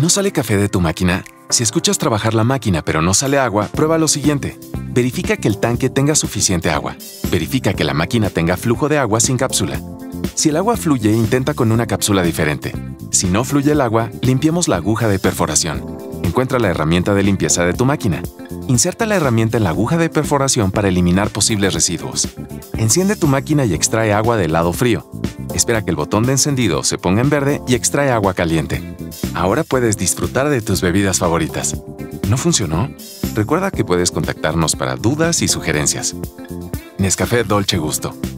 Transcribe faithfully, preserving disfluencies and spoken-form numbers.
¿No sale café de tu máquina? Si escuchas trabajar la máquina pero no sale agua, prueba lo siguiente. Verifica que el tanque tenga suficiente agua. Verifica que la máquina tenga flujo de agua sin cápsula. Si el agua fluye, intenta con una cápsula diferente. Si no fluye el agua, limpiemos la aguja de perforación. Encuentra la herramienta de limpieza de tu máquina. Inserta la herramienta en la aguja de perforación para eliminar posibles residuos. Enciende tu máquina y extrae agua del lado frío. Espera que el botón de encendido se ponga en verde y extrae agua caliente. Ahora puedes disfrutar de tus bebidas favoritas. ¿No funcionó? Recuerda que puedes contactarnos para dudas y sugerencias. Nescafé Dolce Gusto.